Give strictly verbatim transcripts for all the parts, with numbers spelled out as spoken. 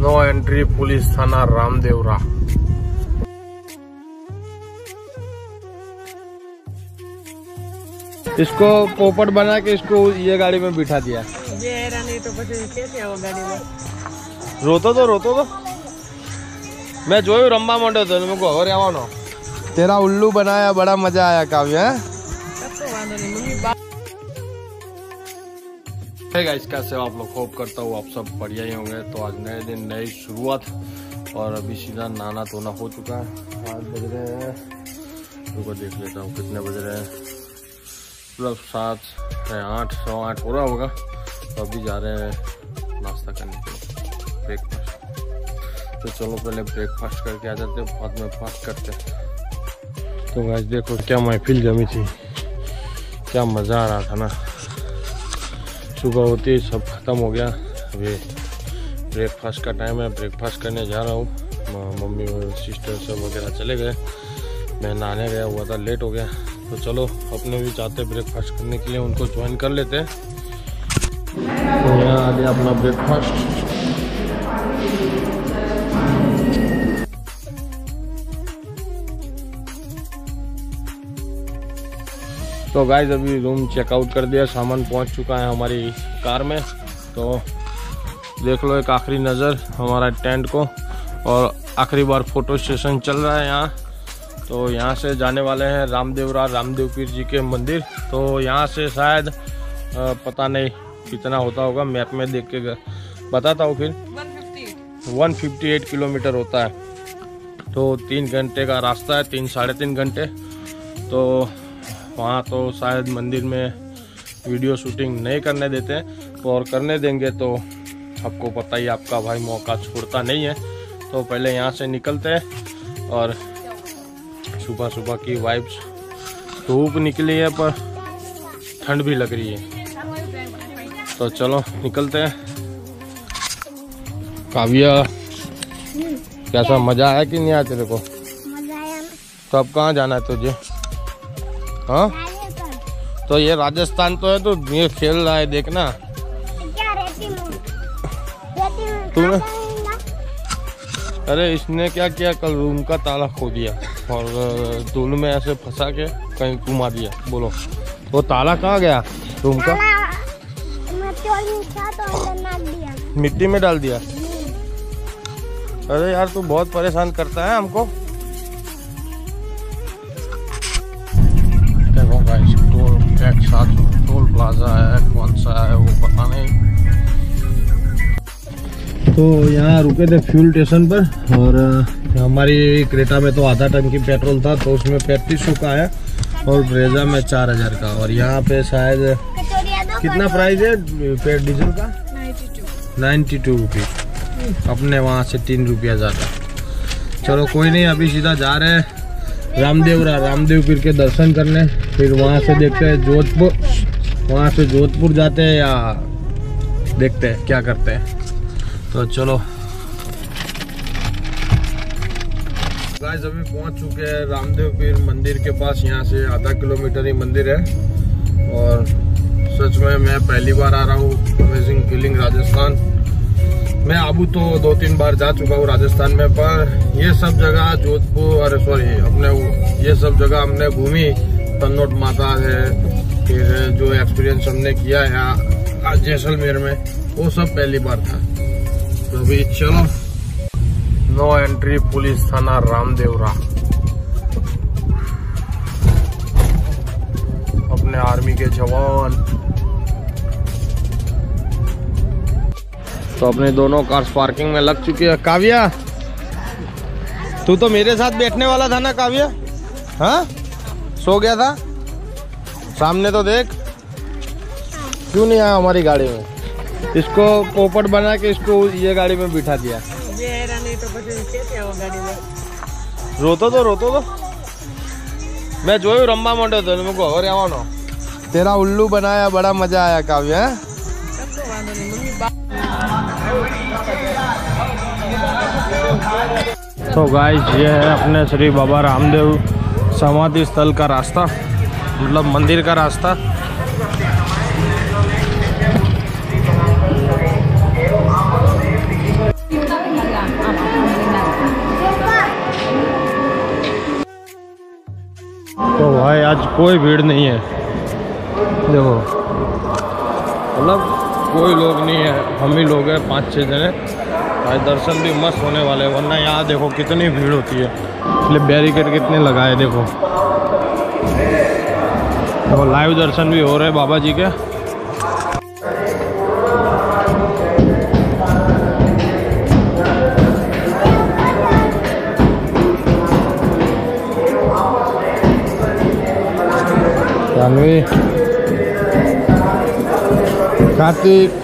No entry police थाना रामदेवरा। इसको पोपट बना के इसको ये गाड़ी में बिठा दिया। ये नहीं तो कैसे आओ गाड़ी में? रोतो तो रोतो तो मैं जो रंबा मोटे तो मेरे को और आवनो तेरा उल्लू बनाया, बड़ा मजा आया काव्य। है गाइस, कैसे हो आप लोग? होप करता हूँ आप सब बढ़िया ही होंगे। तो आज नए दिन नई शुरुआत और अभी सीधा नहाना धोना हो चुका है। आज बज रहे हैं, रुको देख लेता हूँ कितने बज रहे हैं। मतलब सात है, आठ सौ आठ हो रहा होगा। तो अभी जा रहे हैं नाश्ता करने के लिए, ब्रेकफास्ट। तो चलो पहले ब्रेकफास्ट करके आ जाते हैं, बाद में फास्ट करते हैं। तो गाइस देखो क्या महफिल जमी थी, क्या मज़ा आ रहा था ना। सुबह होती ही सब खत्म हो गया। अभी ब्रेकफास्ट का टाइम है, ब्रेकफास्ट करने जा रहा हूँ। मम्मी और सिस्टर सब वगैरह चले गए, मैं नहाने गया हुआ था, लेट हो गया। तो चलो अपने भी चाहते ब्रेकफास्ट करने के लिए, उनको ज्वाइन कर लेते हैं। तो यहाँ आ गया अपना ब्रेकफास्ट। तो गाइस अभी रूम चेकआउट कर दिया, सामान पहुंच चुका है हमारी कार में। तो देख लो एक आखिरी नज़र हमारा टेंट को, और आखिरी बार फोटो सेशन चल रहा है यहाँ। तो यहाँ से जाने वाले हैं रामदेवरा, रामदेव पीर जी के मंदिर। तो यहाँ से शायद पता नहीं कितना होता होगा, मैप में देख के बताता हूँ फिर। एक सौ अट्ठावन किलोमीटर होता है। तो तीन घंटे का रास्ता है, तीन साढ़े तीन घंटे। तो वहाँ तो शायद मंदिर में वीडियो शूटिंग नहीं करने देते, तो और करने देंगे तो आपको पता ही, आपका भाई मौका छोड़ता नहीं है। तो पहले यहाँ से निकलते हैं, और सुबह सुबह की वाइब्स, धूप निकली है पर ठंड भी लग रही है। तो चलो निकलते हैं। काव्या कैसा मजा आया कि नहीं आया तेरे को? मजा आया। तो अब कहाँ जाना है तुझे? हाँ तो ये राजस्थान तो है, तो ये खेल रहा है देखना। क्या रेती में? रेती में तूने अरे इसने क्या किया, कल रूम का ताला खो दिया और धूल में ऐसे फंसा के कहीं घुमा दिया। बोलो वो ताला कहाँ गया रूम का? मिट्टी में डाल दिया। अरे यार तू बहुत परेशान करता है हमको। टोल टैक्स टोल प्लाजा है, कौन सा है वो पता नहीं। तो यहाँ रुके थे फ्यूल स्टेशन पर, और हमारी क्रेटा में तो आधा टंकी पेट्रोल था, तो उसमें पैंतीस सौ का है, और ब्रेजा में चार हजार का। और यहाँ पे शायद कितना प्राइस है पेट्रोल डीजल का? Ninety two rupees. अपने वहाँ से तीन रुपया ज़्यादा। चलो कोई नहीं, अभी सीधा जा रहे हैं रामदेवरा, रामदेव पीर के दर्शन करने। फिर वहाँ से देखते हैं जोधपुर, वहाँ से जोधपुर जाते हैं या देखते हैं क्या करते हैं। तो चलो गाइस अभी पहुँच चुके हैं रामदेव पीर मंदिर के पास। यहाँ से आधा किलोमीटर ही मंदिर है, और सच में मैं पहली बार आ रहा हूँ। Amazing feeling Rajasthan. मैं आबू तो दो तीन बार जा चुका हूँ राजस्थान में, पर ये सब जगह जोधपुर, अरे सॉरी अपने ये सब जगह हमने घूमी। तन्नोट माता है, फिर जो एक्सपीरियंस हमने किया है यहाँ जैसलमेर में, वो सब पहली बार था। तो अभी चलो। नो एंट्री पुलिस थाना रामदेवरा। अपने आर्मी के जवान। तो अपने दोनों कार्स पार्किंग में लग चुकी है। काव्या तू तो मेरे साथ बैठने वाला था ना काव्या? हाँ सो गया था सामने, तो देख क्यों नहीं आया हमारी गाड़ी में। इसको पोपट बना के इसको ये गाड़ी में बिठा दिया। ये नहीं तो कैसे आओ गाड़ी में? रोतो तो रोतो तो मैं जो रंबा मोटे तो मेरे को और आवनो तेरा उल्लू बनाया, बड़ा मजा आया काव्या। तो गाइस ये है अपने श्री बाबा रामदेव समाधि स्थल का रास्ता, मतलब मंदिर का रास्ता। आज कोई भीड़ नहीं है, देखो मतलब कोई लोग नहीं है, हम ही लोग हैं पाँच छः जने। आज दर्शन भी मस्त होने वाले, वरना यहाँ देखो कितनी भीड़ होती है, इसलिए बैरिकेड कितने लगाए देखो। देखो लाइव दर्शन भी हो रहे हैं बाबा जी के। जानवी, कार्तिक,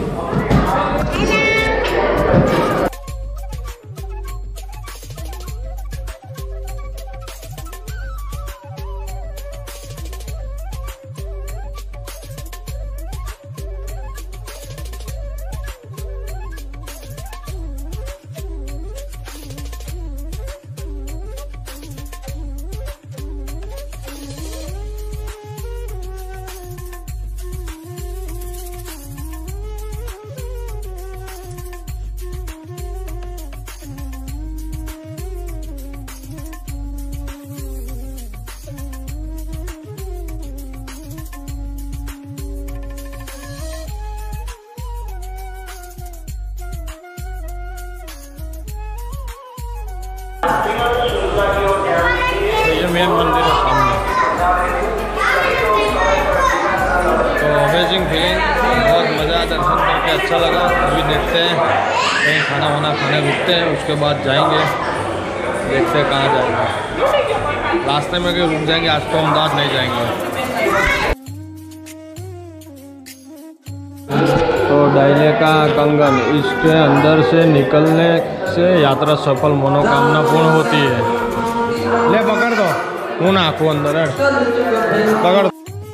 ये मेन मंदिर है सामने। तो अमेजिंग फीलिंग, बहुत मज़ा आया, दर्शन करके अच्छा लगा। अभी देखते हैं कहीं खाना वाना खाने रुकते हैं, उसके बाद जाएंगे, देखते हैं कहाँ जाएंगे। रास्ते में कहीं रुक जाएंगे, आज तो अहमदाबाद नहीं जाएंगे। तो डायले का कंगन, इसके अंदर से निकलने से यात्रा सफल मनोकामना पूर्ण होती है। ले पकड़ दो, हूँ ना आँखों अंदर है, पकड़।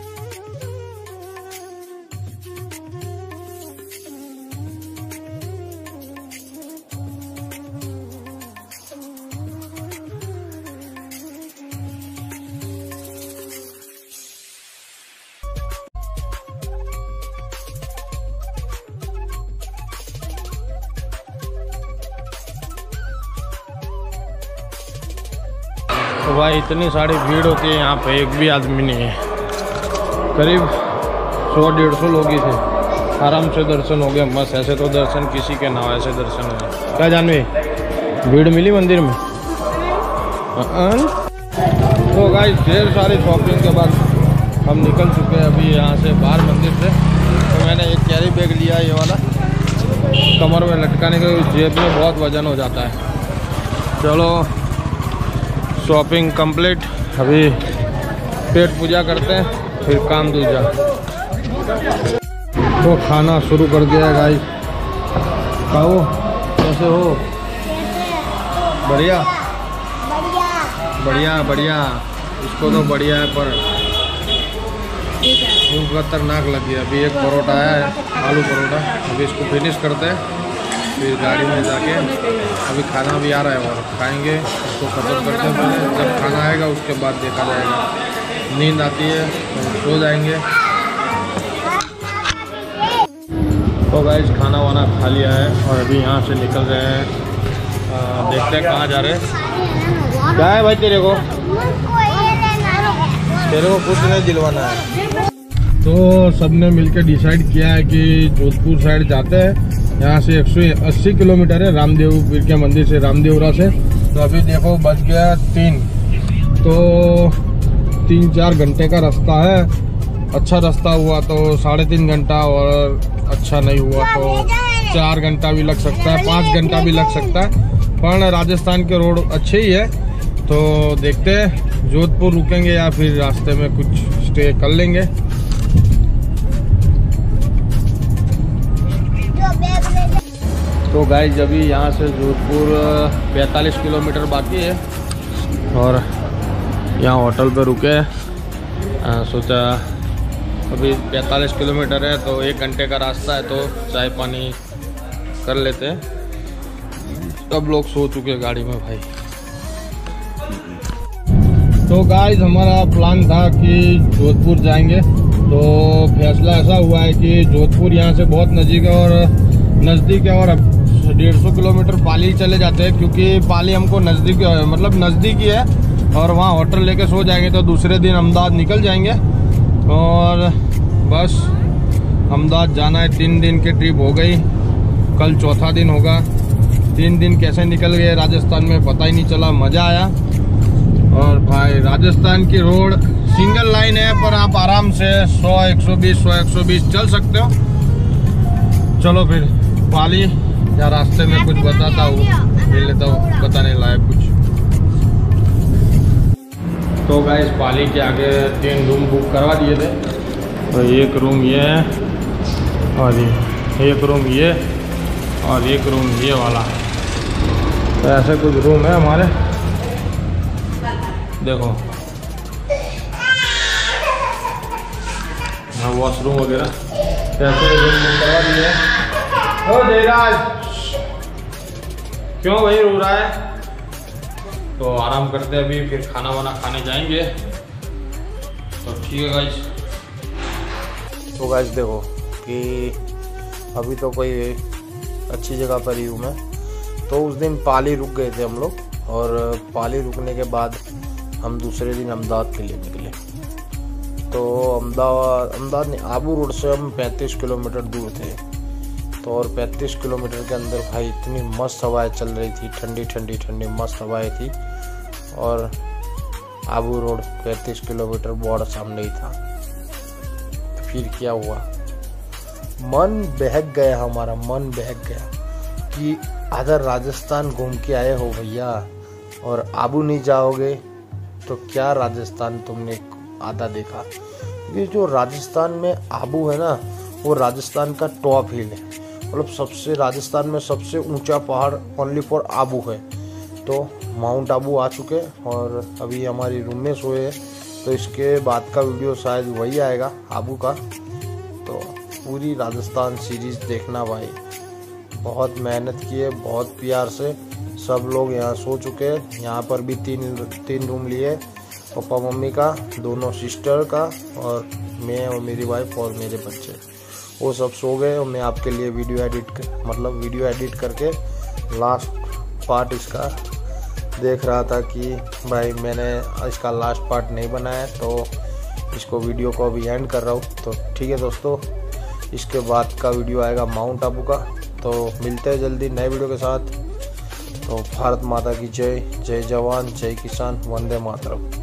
तो भाई इतनी सारी भीड़ होती है यहाँ पे, एक भी आदमी नहीं है। करीब सौ डेढ़ सौ लोग ही थे, आराम से दर्शन हो गया मस्त। ऐसे तो दर्शन किसी के ना हो, ऐसे दर्शन हुए। क्या जानवी, भीड़ मिली मंदिर में? तो गाइस ढेर सारी शॉपिंग के बाद हम निकल चुके हैं अभी यहाँ से बाहर मंदिर से। तो मैंने एक कैरी बैग लिया, ये वाला कमर में लटकाने के, जेब में बहुत वजन हो जाता है। चलो शॉपिंग कंप्लीट, अभी पेट पूजा करते हैं, फिर काम दूजा। तो खाना शुरू कर दिया गाइस। खाओ, कैसे हो? बढ़िया बढ़िया बढ़िया। इसको तो बढ़िया है, पर भूख खतरनाक लगी है। अभी एक परोठा है, आलू परोठा, अभी इसको फिनिश करते हैं, फिर गाड़ी में जाके अभी खाना भी आ रहा है और खाएंगे, उसको ख़त्म करते हैं पहले। जब खाना आएगा उसके बाद देखा जाएगा। नींद आती है तो सो जाएंगे। तो गाइस खाना वाना खा लिया है और अभी यहाँ से निकल रहे हैं। आ, देखते हैं कहाँ जा रहे हैं। क्या है भाई तेरे को? तेरे को कुछ नहीं दिलवाना है। तो सबने मिलकर डिसाइड किया है कि जोधपुर साइड जाते हैं। यहाँ से एक सौ अस्सी किलोमीटर है रामदेव पीर के मंदिर से, रामदेवरा से। तो अभी देखो बज गया तीन, तो तीन चार घंटे का रास्ता है। अच्छा रास्ता हुआ तो साढ़े तीन घंटा, और अच्छा नहीं हुआ तो चार घंटा भी लग सकता है, पाँच घंटा भी लग सकता है। पर राजस्थान के रोड अच्छे ही है। तो देखते हैं जोधपुर रुकेंगे या फिर रास्ते में कुछ स्टे कर लेंगे। तो गाइस अभी यहाँ से जोधपुर पैंतालीस किलोमीटर बाकी है और यहाँ होटल पे रुके। आ, सोचा अभी पैंतालीस किलोमीटर है तो एक घंटे का रास्ता है, तो चाय पानी कर लेते हैं। सब लोग सो चुके हैं गाड़ी में भाई। तो गाइस हमारा प्लान था कि जोधपुर जाएंगे, तो फैसला ऐसा हुआ है कि जोधपुर यहाँ से बहुत नज़दीक है और नज़दीक है और डेढ़ सौ किलोमीटर पाली चले जाते हैं, क्योंकि पाली हमको नज़दीक मतलब नज़दीक ही है। और वहाँ होटल लेके सो जाएंगे तो दूसरे दिन अहमदाबाद निकल जाएंगे। और बस अहमदाबाद जाना है। तीन दिन की ट्रिप हो गई, कल चौथा दिन होगा। तीन दिन कैसे निकल गए राजस्थान में पता ही नहीं चला, मज़ा आया। और भाई राजस्थान की रोड सिंगल लाइन है, पर आप आराम से सौ एक सौ बीस सौ एक सौ बीस चल सकते हो। चलो फिर पाली या रास्ते में कुछ बताता हूँ, मिले तो बताने लायक कुछ। तो गाइस पाली के आगे तीन रूम बुक करवा दिए थे। तो एक रूम ये है, और ये एक रूम ये, और एक रूम ये वाला है। तो ऐसे कुछ रूम है हमारे, देखो वॉशरूम वगैरह ऐसे रूम बुक करवा दिए हैं। ओ जयराज, क्यों भाई रो रहा है? तो आराम करते हैं अभी, फिर खाना वाना खाने जाएंगे। तो ठीक है गाइस। तो गाइस देखो कि अभी तो कोई अच्छी जगह पर ही हूँ मैं। तो उस दिन पाली रुक गए थे हम लोग, और पाली रुकने के बाद हम दूसरे दिन अहमदाबाद के लिए निकले। तो अहमदाबाद अहमदाबाद नहीं, आबू रोड से हम पैंतीस किलोमीटर दूर थे। तो और पैंतीस किलोमीटर के अंदर भाई इतनी मस्त हवाएं चल रही थी, ठंडी ठंडी ठंडी मस्त हवाएं थी। और आबू रोड पैंतीस किलोमीटर बॉर्डर सामने ही था। फिर क्या हुआ, मन बहक गया, हमारा मन बहक गया कि अगर राजस्थान घूम के आए हो भैया और आबू नहीं जाओगे तो क्या राजस्थान तुमने आधा देखा। ये जो राजस्थान में आबू है ना, वो राजस्थान का टॉप हिल है। मतलब सबसे राजस्थान में सबसे ऊंचा पहाड़ ओनली फॉर आबू है। तो माउंट आबू आ चुके, और अभी हमारी रूम में सोए हैं। तो इसके बाद का वीडियो शायद वही आएगा आबू का। तो पूरी राजस्थान सीरीज़ देखना भाई, बहुत मेहनत की है, बहुत प्यार से सब लोग यहाँ सो चुके हैं। यहाँ पर भी तीन तीन रूम लिए, पापा मम्मी का, दोनों सिस्टर का, और मैं और मेरी वाइफ और मेरे बच्चे, वो सब सो गए। और मैं आपके लिए वीडियो एडिट कर मतलब वीडियो एडिट करके लास्ट पार्ट इसका देख रहा था कि भाई मैंने इसका लास्ट पार्ट नहीं बनाया, तो इसको वीडियो को अभी एंड कर रहा हूँ। तो ठीक है दोस्तों, इसके बाद का वीडियो आएगा माउंट आबू का। तो मिलते हैं जल्दी नए वीडियो के साथ। तो भारत माता की जय, जय जवान, जय किसान, वंदे मातरम।